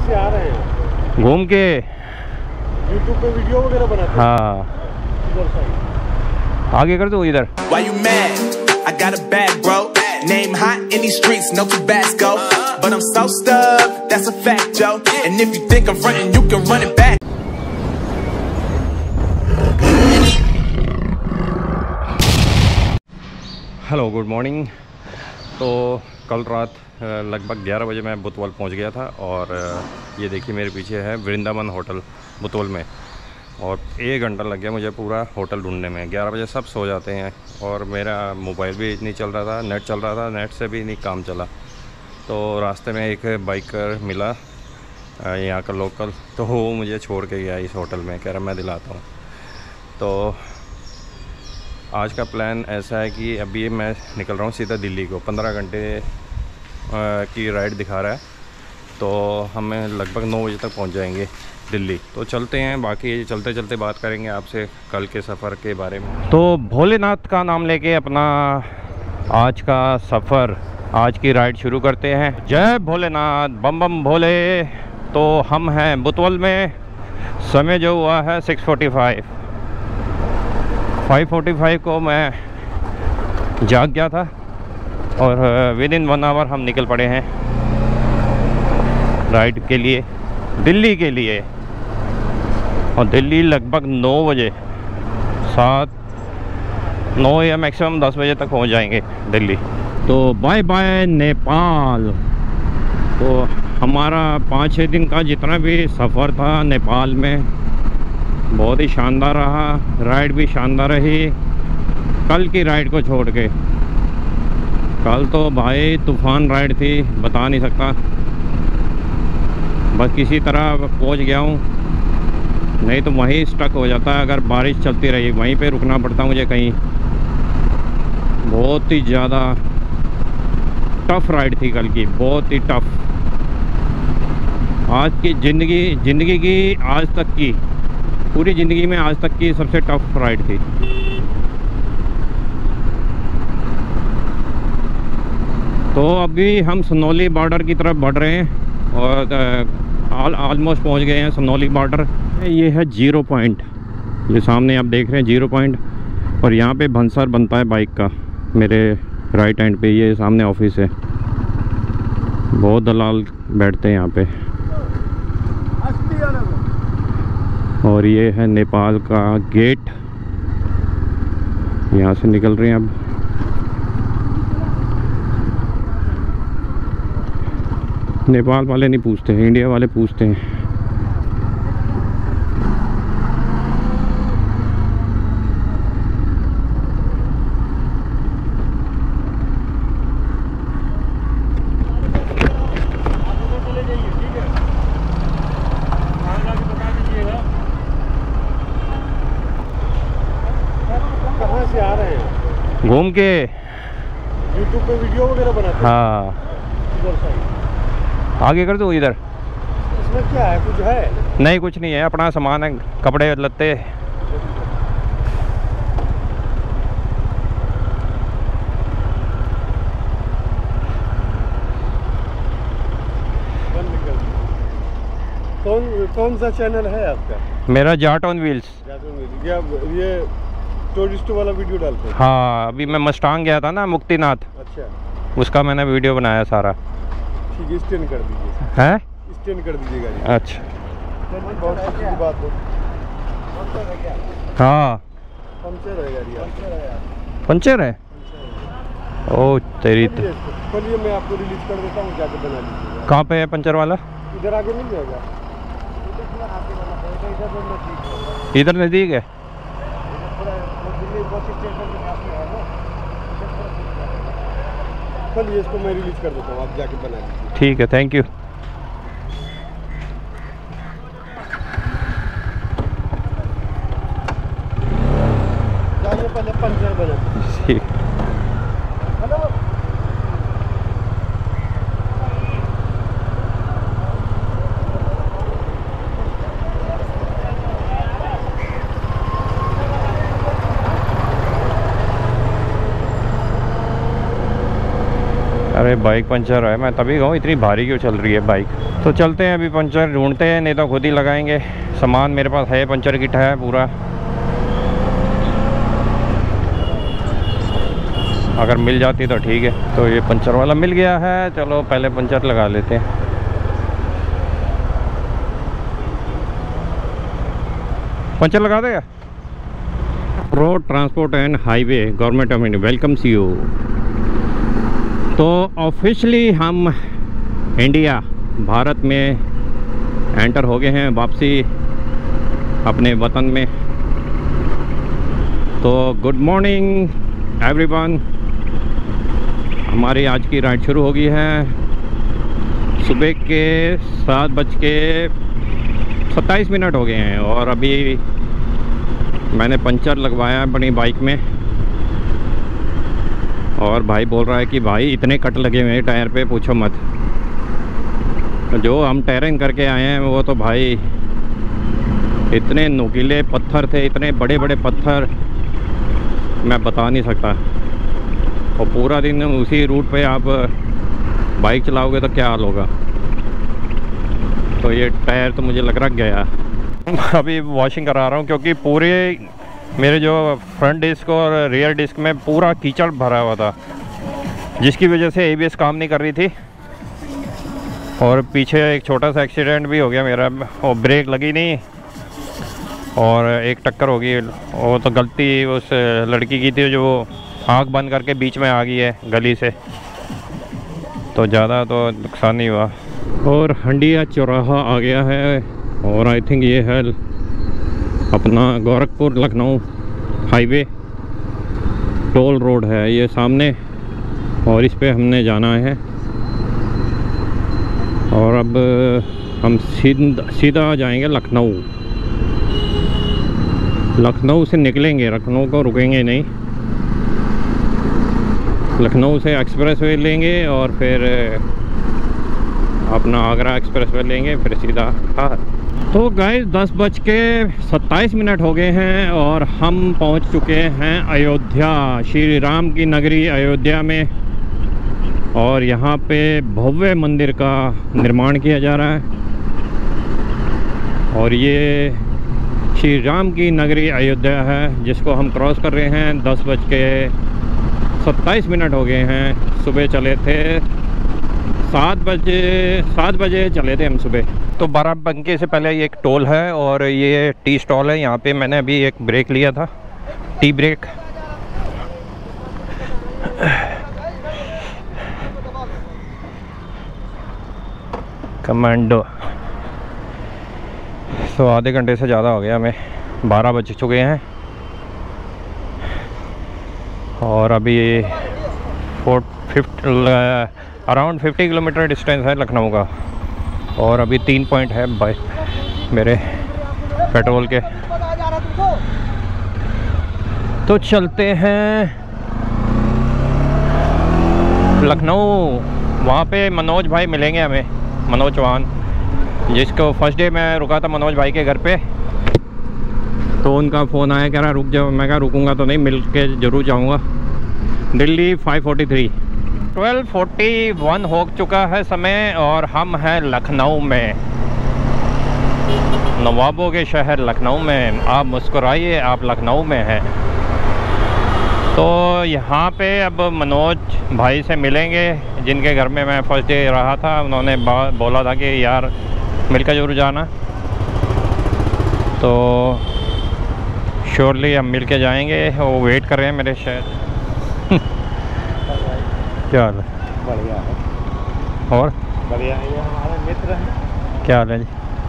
से आ रहे हैं घूम के यूट्यूब पे वीडियो वगैरह बनाते हैं। हाँ इधर साइड आगे कर दो इधर। Why you mad? I got a bag, bro. Name hot in these streets, no Tabasco. But I'm so stuck, that's a fact, Joe. And if you think I'm frontin', you can run it back. Hello good morning. तो कल रात लगभग 11 बजे मैं बुतवल पहुंच गया था और ये देखिए मेरे पीछे है वृंदावन होटल बुतवल में, और 1 घंटा लग गया मुझे पूरा होटल ढूंढने में। 11 बजे सब सो जाते हैं और मेरा मोबाइल भी नहीं चल रहा था, नेट चल रहा था, नेट से भी नहीं काम चला। तो रास्ते में एक बाइकर मिला यहाँ का लोकल, तो वो मुझे छोड़ के गया इस होटल में, कह रहा मैं दिलाता हूँ। तो आज का प्लान ऐसा है कि अभी मैं निकल रहा हूँ सीधा दिल्ली को। 15 घंटे की राइड दिखा रहा है, तो हमें लगभग 9 बजे तक पहुँच जाएंगे दिल्ली। तो चलते हैं, बाकी चलते चलते बात करेंगे आपसे कल के सफ़र के बारे में। तो भोलेनाथ का नाम लेके अपना आज का सफ़र, आज की राइड शुरू करते हैं। जय भोलेनाथ, बम बम भोले। तो हम हैं बुतवल में, समय जो हुआ है 6:45। 5:45 को मैं जाग गया था और विद इन 1 आवर हम निकल पड़े हैं राइड के लिए, दिल्ली के लिए। और दिल्ली लगभग 9 बजे, 9 या मैक्सिमम 10 बजे तक पहुंच जाएंगे दिल्ली। तो बाय बाय नेपाल। तो हमारा 5-6 दिन का जितना भी सफ़र था नेपाल में, बहुत ही शानदार रहा। राइड भी शानदार रही कल की राइड को छोड़ के। कल तो भाई तूफ़ान राइड थी, बता नहीं सकता। बस किसी तरह पहुंच गया हूँ, नहीं तो वहीं स्टक हो जाता है अगर बारिश चलती रही। वहीं पे रुकना पड़ता मुझे कहीं। बहुत ही ज़्यादा टफ़ राइड थी कल की, बहुत ही टफ़। आज की ज़िंदगी की आज तक की, पूरी ज़िंदगी में आज तक की सबसे टफ़ राइड थी। तो अभी हम सनौली बॉर्डर की तरफ बढ़ रहे हैं और ऑलमोस्ट पहुंच गए हैं सनौली बॉर्डर। ये है 0 पॉइंट, ये सामने आप देख रहे हैं 0 पॉइंट। और यहाँ पे भंसर बनता है बाइक का, मेरे राइट हैंड पे ये सामने ऑफिस है। बहुत दलाल बैठते हैं यहाँ पे। और ये है नेपाल का गेट, यहाँ से निकल रहे हैं अब। नेपाल वाले नहीं पूछते हैं, इंडिया वाले पूछते हैं। कहाँ से आ रहे हैं? घूम के यूट्यूब पे वीडियो वगैरह बनाते हैं। हाँ इधर साइड आगे कर दो इधर। इसमें क्या है, कुछ है? नहीं कुछ नहीं है, अपना सामान है, कपड़े लत्ते। कौन सा चैनल है आपका? मेरा जाट ऑन व्हील्स। ये टूरिस्ट वाला वीडियो डालते हैं? हाँ, अभी मैं मस्टांग गया था ना, मुक्तिनाथ। अच्छा, उसका मैंने वीडियो बनाया सारा। ठीक है, स्टैंड कर दीजिए। हैं? स्टैंड कर दीजिएगा। अच्छा, बहुत अच्छी बात है। हाँ पंचर है गाड़ी। पंचर है? ओ तेरी तो। चलिए मैं आपको रिलीज कर देता हूँ, जाके बना लीजिएगा। कहाँ पे है पंचर वाला? इधर आगे मिल जाएगा। इधर नज़दीक है। चलिए इसको मैं रिलीज कर देता हूँ, आप जाके बना लीजिए। ठीक है, थैंक यू। जाइए पहले पंचर बना। ठीक। हेलो, अरे अरे बाइक पंचर है, मैं तभी कहूँ इतनी भारी क्यों चल रही है बाइक। तो चलते हैं अभी पंचर ढूंढते हैं, नहीं तो खुद ही लगाएंगे। सामान मेरे पास है, पंचर किट है पूरा, अगर मिल जाती तो ठीक है। तो ये पंचर वाला मिल गया है, चलो पहले पंचर लगा लेते हैं। पंचर लगा देगा। Road transport and highway government of India welcomes you. तो ऑफिशियली हम इंडिया भारत में एंटर हो गए हैं, वापसी अपने वतन में। तो गुड मॉर्निंग एवरीवन, हमारी आज की राइड शुरू हो गई है। सुबह के 7:27 हो गए हैं और अभी मैंने पंचर लगवाया है अपनी बाइक में। और भाई बोल रहा है कि भाई इतने कट लगे हुए हैं टायर पे, पूछो मत। जो हम टेरिंग करके आए हैं वो तो भाई इतने नुकीले पत्थर थे, इतने बड़े बड़े पत्थर, मैं बता नहीं सकता। और पूरा दिन उसी रूट पे आप बाइक चलाओगे तो क्या हाल होगा। तो ये टायर तो मुझे लग रहा गया। अभी वॉशिंग करा रहा हूँ क्योंकि पूरे मेरे जो फ्रंट डिस्क और रियर डिस्क में पूरा कीचड़ भरा हुआ था, जिसकी वजह से ABS काम नहीं कर रही थी। और पीछे एक छोटा सा एक्सीडेंट भी हो गया मेरा, और ब्रेक लगी नहीं और एक टक्कर हो गई। वो तो गलती उस लड़की की थी जो आँख बंद करके बीच में आ गई है गली से, तो ज़्यादा तो नुकसान नहीं हुआ। और हंडिया चौराहा आ गया है और आई थिंक ये है अपना Gorakhpur Lucknow highway toll road है ये सामने, और इस पे हमने जाना है। और अब हम सीधा जाएंगे लखनऊ। लखनऊ से निकलेंगे, लखनऊ को रुकेंगे नहीं। लखनऊ से एक्सप्रेस वे लेंगे और फिर अपना आगरा एक्सप्रेस वे लेंगे, फिर सीधा कार। तो गाइस 10:27 हो गए हैं और हम पहुंच चुके हैं अयोध्या, श्री राम की नगरी अयोध्या में। और यहाँ पे भव्य मंदिर का निर्माण किया जा रहा है। और ये श्री राम की नगरी अयोध्या है जिसको हम क्रॉस कर रहे हैं। 10:27 हो गए हैं। सुबह चले थे 7 बजे चले थे हम सुबह। तो बाराबंकी से पहले ये एक टोल है और ये टी स्टॉल है। यहाँ पे मैंने अभी एक ब्रेक लिया था, टी ब्रेक। कमांडो। तो आधे घंटे से ज़्यादा हो गया, हमें 12 बज चुके हैं और अभी अराउंड 50 किलोमीटर डिस्टेंस है लखनऊ का। और अभी 3 पॉइंट है बाइक मेरे पेट्रोल के। तो चलते हैं लखनऊ। वहाँ पे मनोज भाई मिलेंगे हमें, मनोज चौहान, जिसको फर्स्ट डे मैं रुका था मनोज भाई के घर पे। तो उनका फ़ोन आया, कह रहा रुक जाओ। मैं कहा रुकूंगा तो नहीं, मिल के ज़रूर जाऊँगा। दिल्ली 5:43, 12:41 हो चुका है समय और हम हैं लखनऊ में, नवाबों के शहर लखनऊ में। आप मुस्कुराइए, आप लखनऊ में हैं। तो यहाँ पे अब मनोज भाई से मिलेंगे जिनके घर में मैं फर्स्ट डे रहा था। उन्होंने बोला था कि यार मिलकर जरूर जाना, तो श्योरली हम मिल के जाएंगे। वो वेट कर रहे हैं मेरे शायद। क्या हाल है? बढ़िया है। और बढ़िया है, ये हमारे मित्र हैं। क्या हाल है जी?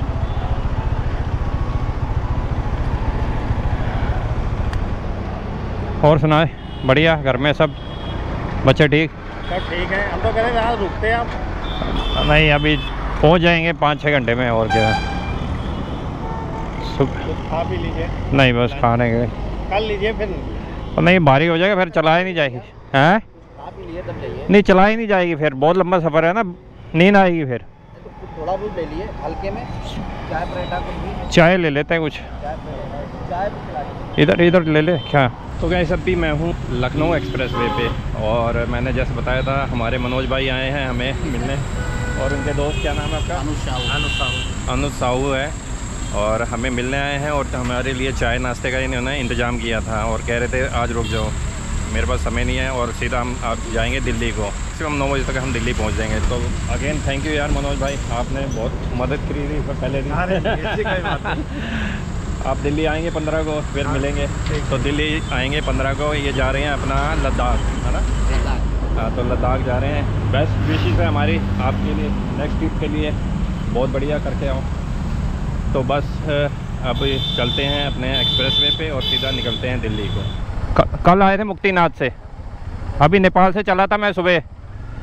और सुनाए? बढ़िया। घर में सब बच्चे ठीक? सब ठीक है। हम तो कह रहे रात रुकते हैं आप? नहीं, अभी पहुंच जाएंगे 5-6 घंटे में। और क्या है, कुछ खा पी लीजिए। नहीं बस खाने के कर लीजिए फिर। नहीं, भारी हो जाएगा फिर, चला ही नहीं जाएगी। हैं? नहीं, चला ही नहीं जाएगी फिर, बहुत लंबा सफ़र है ना, नींद आएगी फिर। तो थोड़ा दूध ले लिए हल्के में, चाय पराठा कुछ भी। चाय ले लेते हैं कुछ, चाय भी खिला दीजिए। इधर ले ले। क्या तो गाइस अभी मैं हूँ लखनऊ एक्सप्रेसवे पे, और मैंने जैसे बताया था हमारे मनोज भाई आए हैं हमें मिलने, और उनके दोस्त, क्या नाम है आपका? अनुज साहू है, और हमें मिलने आए हैं और हमारे लिए चाय नाश्ते का इन्होंने इंतज़ाम किया था, और कह रहे थे आज रुक जाओ, मेरे पास समय नहीं है, और सीधा हम आप जाएंगे दिल्ली को, मैक्सिमम 9 बजे तक हम दिल्ली पहुंच जाएंगे। तो अगेन थैंक यू यार मनोज भाई, आपने बहुत मदद करी थी पहले दिन। आप दिल्ली आएंगे 15 को, फिर मिलेंगे। तो दिल्ली आएंगे 15 को, ये जा रहे हैं अपना लद्दाख, है ना? हाँ, तो लद्दाख जा रहे हैं। बेस्ट विशेस है हमारी आपके लिए, नेक्स्ट ट्रिप के लिए, बहुत बढ़िया करके आओ। तो बस अब चलते हैं अपने एक्सप्रेसवे पे और सीधा निकलते हैं दिल्ली को। कल आए थे मुक्तिनाथ से, अभी नेपाल से चला था मैं सुबह। एक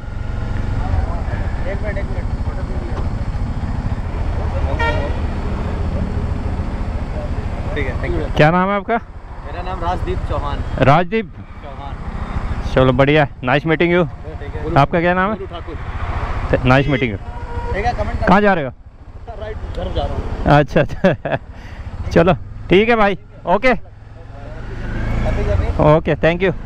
मिनट ठीक है, थैंक यू। क्या नाम है आपका? मेरा नाम राजदीप चौहान। राजदीप चौहान, चलो बढ़िया, नाइस मीटिंग यू। आपका क्या नाम है? ठाकुर। Nice meeting you. ठीक है, कमेंट कहाँ जा रहे हो? राइट, घर जा रहा हूँ। अच्छा अच्छा चलो ठीक है भाई, ओके ओके, थैंक यू।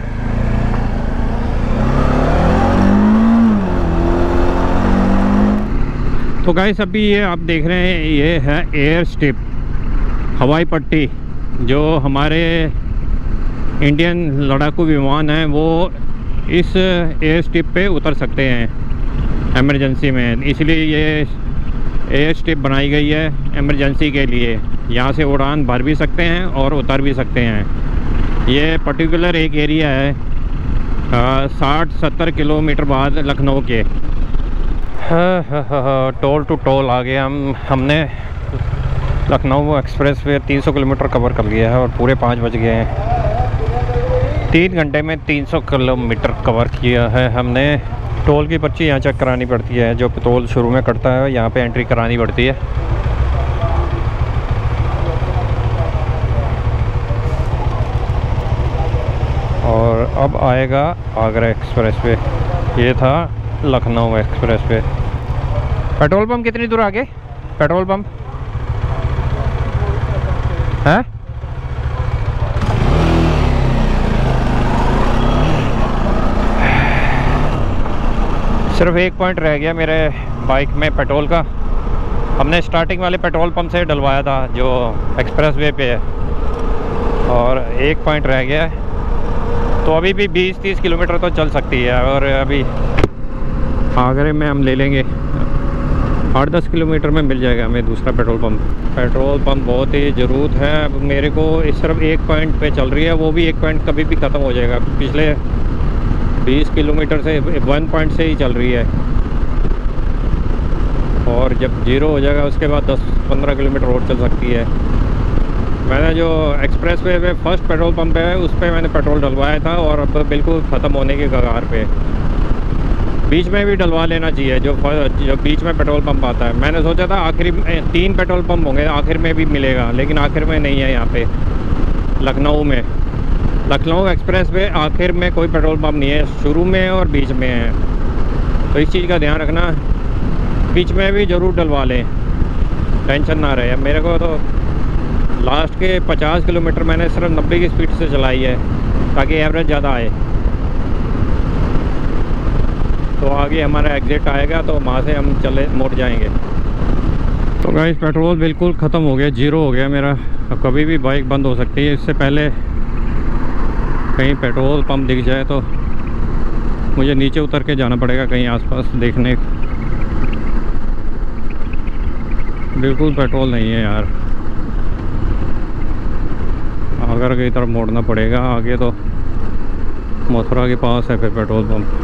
तो गाइस अभी ये आप देख रहे हैं, ये है एयर स्ट्रिप, हवाई पट्टी, जो हमारे इंडियन लड़ाकू विमान हैं वो इस एयर स्ट्रिप पे उतर सकते हैं इमरजेंसी में, इसलिए ये एयर स्ट्रिप बनाई गई है इमरजेंसी के लिए। यहाँ से उड़ान भर भी सकते हैं और उतर भी सकते हैं। ये पर्टिकुलर एक एरिया है 60-70 किलोमीटर बाद लखनऊ के। टोल टू टोल आ गए हमने लखनऊ एक्सप्रेसवे 300 किलोमीटर कवर कर लिया है और पूरे 5 बज गए हैं। 3 घंटे में 300 किलोमीटर कवर किया है हमने। टोल की पर्ची यहाँ चेक करानी पड़ती है, जो टोल शुरू में कटता है यहाँ पे एंट्री करानी पड़ती है। और अब आएगा आगरा एक्सप्रेसवे, ये था लखनऊ एक्सप्रेसवे। पेट्रोल पंप कितनी दूर आगे? पेट्रोल पंप है? सिर्फ एक पॉइंट रह गया मेरे बाइक में पेट्रोल का। हमने स्टार्टिंग वाले पेट्रोल पंप से डलवाया था जो एक्सप्रेसवे पे है, और एक पॉइंट रह गया है। तो अभी भी 20-30 किलोमीटर तो चल सकती है, और अभी आगरे में हम ले लेंगे 8-10 किलोमीटर में मिल जाएगा हमें दूसरा पेट्रोल पंप। पेट्रोल पंप बहुत ही ज़रूरत है अब मेरे को। इस तरफ एक पॉइंट पे चल रही है, वो भी एक पॉइंट कभी भी ख़त्म हो जाएगा। पिछले 20 किलोमीटर से 1 पॉइंट से ही चल रही है, और जब 0 हो जाएगा उसके बाद 10-15 किलोमीटर और चल सकती है। मैंने जो एक्सप्रेसवे पे फर्स्ट पेट्रोल पंप है उस पर मैंने पेट्रोल डलवाया था, और अब बिल्कुल ख़त्म होने के कगार पे। बीच में भी डलवा लेना चाहिए, जो बीच में पेट्रोल पंप आता है। मैंने सोचा था आखिरी 3 पेट्रोल पंप होंगे, आखिर में भी मिलेगा, लेकिन आखिर में नहीं है यहाँ पे लखनऊ में। लखनऊ एक्सप्रेस पे आखिर में कोई पेट्रोल पंप नहीं है, शुरू में और बीच में है। तो इस चीज़ का ध्यान रखना, बीच में भी ज़रूर डलवा लें, टेंशन ना रहे। मेरे को तो लास्ट के 50 किलोमीटर मैंने सिर्फ 90 की स्पीड से चलाई है, ताकि एवरेज ज़्यादा आए। तो आगे हमारा एग्ज़िट आएगा तो वहाँ से हम चले मुड़ जाएंगे। तो गाइस पेट्रोल बिल्कुल ख़त्म हो गया, 0 हो गया मेरा। अब कभी भी बाइक बंद हो सकती है, इससे पहले कहीं पेट्रोल पंप दिख जाए तो मुझे नीचे उतर के जाना पड़ेगा कहीं आसपास देखने। बिल्कुल पेट्रोल नहीं है यार, आगरा की तरफ मोड़ना पड़ेगा। आगे तो मथुरा के पास है फिर पेट्रोल पंप।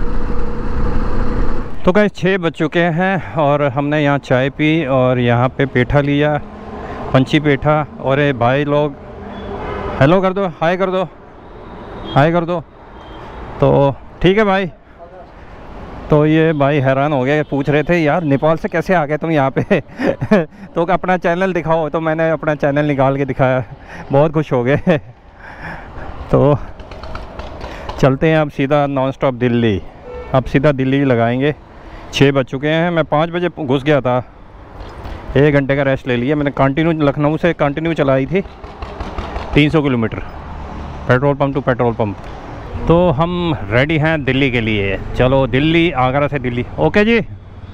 तो गाइस 6 बज चुके हैं और हमने यहाँ चाय पी और यहाँ पे पेठा लिया, पंछी पेठा। और ये भाई लोग हेलो कर दो, हाय कर दो, हाय कर दो। तो ठीक है भाई। तो ये भाई हैरान हो गए, पूछ रहे थे यार नेपाल से कैसे आ गए तुम यहाँ पे तो अपना चैनल दिखाओ, तो मैंने अपना चैनल निकाल के दिखाया, बहुत खुश हो गए तो चलते हैं अब सीधा नॉन स्टॉप दिल्ली। अब सीधा दिल्ली लगाएंगे। 6 बज चुके हैं, मैं 5 बजे घुस गया था, 1 घंटे का रेस्ट ले लिया मैंने। कंटिन्यू लखनऊ से कंटिन्यू चलाई थी 300 kilometre. Petrol pump to petrol pump. तो हम रेडी हैं दिल्ली के लिए। चलो दिल्ली, आगरा से दिल्ली। ओके जी।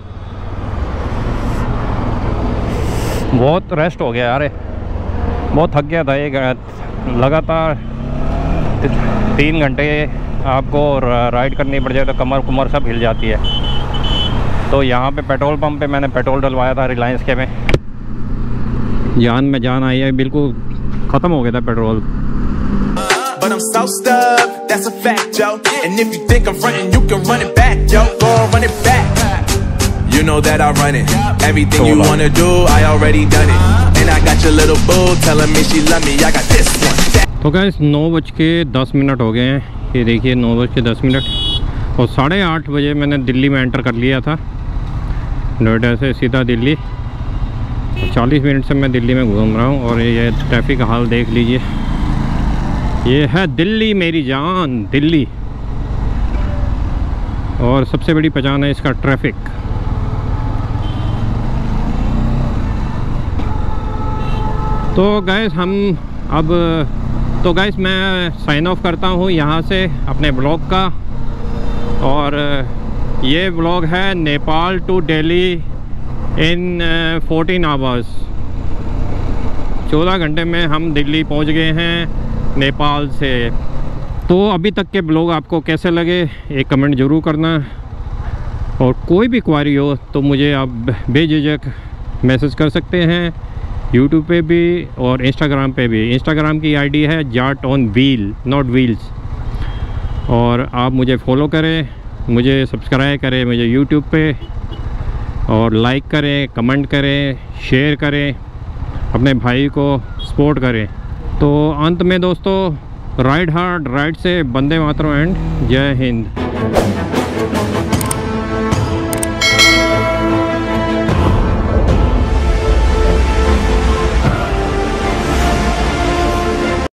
बहुत रेस्ट हो गया यार, बहुत थक गया था। एक लगातार 3 घंटे आपको राइड करनी पड़ जाए तो कमर कुमर सब हिल जाती है। तो यहाँ पे पेट्रोल पंप पे मैंने पेट्रोल डलवाया था रिलायंस के में। जान में जान आई है, बिल्कुल ख़त्म हो गया था petrol. But I'm so stuck, that's a fact, yo. And if you think I'm frontin', you can run it back, yo. Go on, run it back. You know that I run it. Everything you wanna do, I already done it. And I got your little boo telling me she love me. I got this one. तो guys 9:10 हो गए हैं। ये देखिए 9:10 और 8:30 बजे मैंने दिल्ली में एंटर कर लिया था। नोएडा से सीधा दिल्ली। 40 मिनट से मैं दिल्ली में घूम रहा हूँ और ये ट्रैफिक का हाल देख लीजिए। ये है दिल्ली मेरी जान, दिल्ली। और सबसे बड़ी पहचान है इसका ट्रैफिक। तो गाइस मैं साइन ऑफ करता हूँ यहाँ से अपने ब्लॉग का। और ये ब्लॉग है Nepal to Delhi in 14 hours. 14 घंटे में हम दिल्ली पहुँच गए हैं नेपाल से। तो अभी तक के ब्लॉग आपको कैसे लगे एक कमेंट ज़रूर करना। और कोई भी क्वारी हो तो मुझे आप बेझिझक मैसेज कर सकते हैं, यूट्यूब पे भी और इंस्टाग्राम पे भी। इंस्टाग्राम की आईडी है Jat on wheel, not wheels. और आप मुझे फॉलो करें, मुझे सब्सक्राइब करें मुझे यूट्यूब पे, और लाइक करें, कमेंट करें, शेयर करें, अपने भाई को सपोर्ट करें। तो अंत में दोस्तों, राइड हार्ड, राइड से, वंदे मातरम एंड जय हिंद।